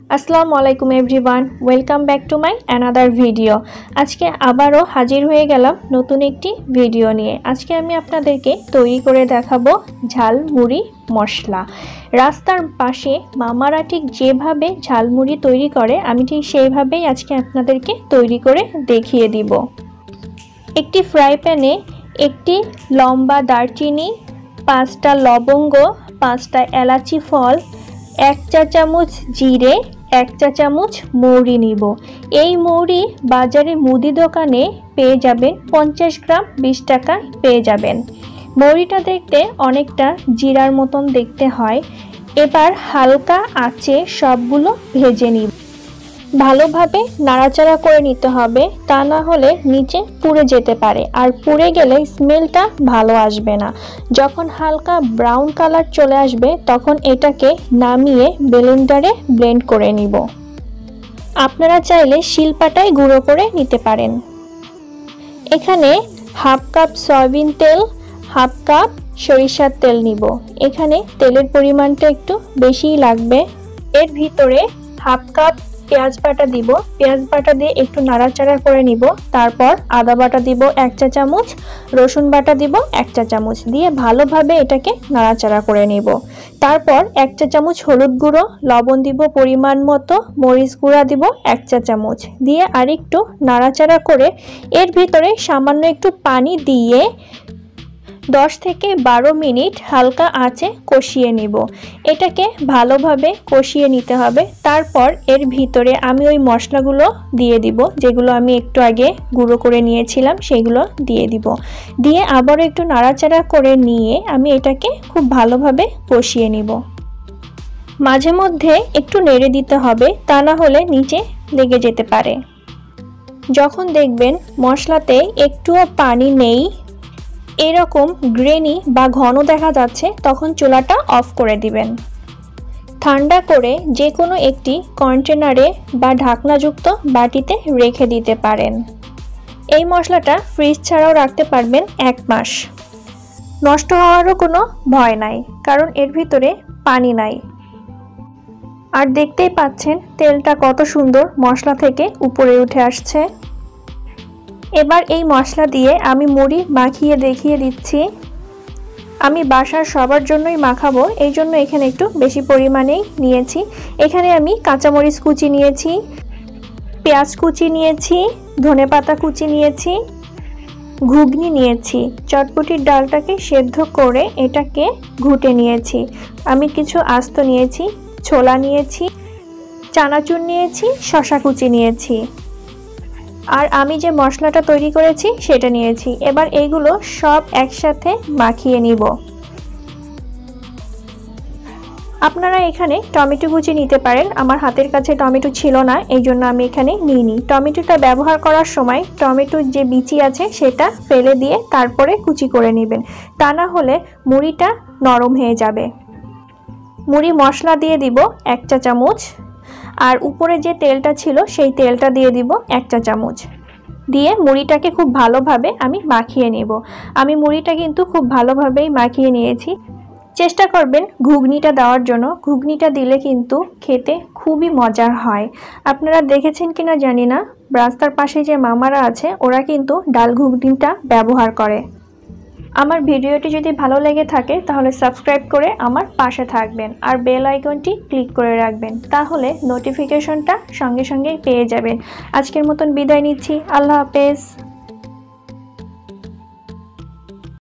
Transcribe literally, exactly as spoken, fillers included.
আসসালামু আলাইকুম everyone, welcome back to my another video. আজকে আবারও হাজির হয়ে গেলাম নতুন একটি ভিডিও নিয়ে। আজকে আমি আপনাদেরকে তৈরি করে দেখাবো ঝালমুড়ি মশলা। রাস্তার পাশে মামারা ঠিক যেভাবে ঝালমুড়ি তৈরি করে আমি ঠিক সেইভাবেই আজকে আপনাদেরকে তৈরি করে দেখিয়ে দিব। একটি ফ্রাই প্যানে একটি লম্বা দারচিনি, পাঁচটা লবঙ্গ, পাঁচটা এলাচি ফল, এক চা চামচ জিরে, এক চা চামচ মৌরি নিব। এই মৌরি বাজারে মুদি দোকানে পেয়ে যাবেন, পঞ্চাশ গ্রাম বিশ টাকায় পেয়ে যাবেন। মৌরিটা দেখতে অনেকটা জিরার মতন দেখতে হয়। এবার হালকা আঁচে সবগুলো ভেজে নিব। ভালোভাবে নাড়াচাড়া করে নিতে হবে, তা না হলে নিচে পুড়ে যেতে পারে, আর পুড়ে গেলে স্মেলটা ভালো আসবে না। যখন হালকা ব্রাউন কালার চলে আসবে তখন এটাকে নামিয়ে ব্লেন্ডারে ব্লেন্ড করে নিব। আপনারা চাইলে শিলপাটায় গুঁড়ো করে নিতে পারেন। এখানে হাফ কাপ সয়াবিন তেল, হাফ কাপ সরিষার তেল নিব। এখানে তেলের পরিমাণটা একটু বেশিই লাগবে। এর ভিতরে হাফ কাপ পেঁয়াজ বাটা দিব। পেঁয়াজ বাটা দিয়ে একটু নাড়াচাড়া করে নিব। তারপর আদা বাটা দিব এক চা চামচ, রসুন বাটা দিব এক চা চামচ, দিয়ে ভালোভাবে এটাকে নাড়াচাড়া করে নিব। তারপর এক চা চামচ হলুদ গুঁড়ো, লবণ দিব পরিমাণ মতো, মরিচ গুঁড়া দিব এক চা চামচ, দিয়ে আরেকটু নাড়াচাড়া করে এর ভিতরে সামান্য একটু পানি দিয়ে দশ থেকে বারো মিনিট হালকা আঁচে কষিয়ে নিব। এটাকে ভালোভাবে কষিয়ে নিতে হবে। তারপর এর ভিতরে আমি ওই মশলাগুলো দিয়ে দিব, যেগুলো আমি একটু আগে গুঁড়ো করে নিয়েছিলাম সেগুলো দিয়ে দিব। দিয়ে আবারও একটু নাড়াচাড়া করে নিয়ে আমি এটাকে খুব ভালোভাবে কষিয়ে নিব। মাঝে মধ্যে একটু নেড়ে দিতে হবে, তা না হলে নিচে লেগে যেতে পারে। যখন দেখবেন মশলাতে একটুও পানি নেই, এরকম গ্রেনি বা ঘন দেখা যাচ্ছে, তখন চুলাটা অফ করে দিবেন। ঠান্ডা করে যে কোনো একটি কন্টেনারে বা ঢাকনাযুক্ত বাটিতে রেখে দিতে পারেন। এই মশলাটা ফ্রিজ ছাড়াও রাখতে পারবেন এক মাস। নষ্ট হওয়ারও কোনো ভয় নাই, কারণ এর ভিতরে পানি নাই। আর দেখতেই পাচ্ছেন তেলটা কত সুন্দর মশলা থেকে উপরে উঠে আসছে। এবার এই মশলা দিয়ে আমি মুড়ি মাখিয়ে দেখিয়ে দিচ্ছি। আমি বাসার সবার জন্যই মাখাবো, এই জন্য এখানে একটু বেশি পরিমাণেই নিয়েছি। এখানে আমি কাঁচামরিচ কুচি নিয়েছি, পেঁয়াজ কুচি নিয়েছি, ধনেপাতা কুচি নিয়েছি, ঘুগনি নিয়েছি, চটপটির ডালটাকে সেদ্ধ করে এটাকে ঘুটে নিয়েছি। আমি কিছু আস্ত নিয়েছি, ছোলা নিয়েছি, চানাচুর নিয়েছি, শসা কুচি নিয়েছি, আর আমি যে মশলাটা তৈরি করেছি সেটা নিয়েছি। এবার এইগুলো সব একসাথে মাখিয়ে নিব। আপনারা এখানে টমেটো কুচি নিতে পারেন, আমার হাতের কাছে টমেটো ছিল না, এই জন্য আমি এখানে নিইনি। টমেটোটা ব্যবহার করার সময় টমেটোর যে বিচি আছে সেটা ফেলে দিয়ে তারপরে কুচি করে নেবেন, তা না হলে মুড়িটা নরম হয়ে যাবে। মুড়ি মশলা দিয়ে দিব এক চা চামচ, আর উপরে যে তেলটা ছিল সেই তেলটা দিয়ে দিব এক চা চামচ, দিয়ে মুড়িটাকে খুব ভালোভাবে আমি মাখিয়ে নেব। আমি মুড়িটা কিন্তু খুব ভালোভাবেই মাখিয়ে নিয়েছি। চেষ্টা করবেন ঘুগনিটা দেওয়ার জন্য, ঘুগনিটা দিলে কিন্তু খেতে খুবই মজার হয়। আপনারা দেখেছেন কিনা জানি না, রাস্তার পাশে যে মামারা আছে ওরা কিন্তু ডাল ঘুগনিটা ব্যবহার করে। আমার ভিডিওটি যদি ভালো লেগে থাকে তাহলে সাবস্ক্রাইব করে আমার পাশে থাকবেন, আর বেল আইকনটি ক্লিক করে রাখবেন, তাহলে নোটিফিকেশনটা সঙ্গে সঙ্গেই পেয়ে যাবেন। আজকের মতন বিদায় নিচ্ছি, আল্লাহ হাফেজ।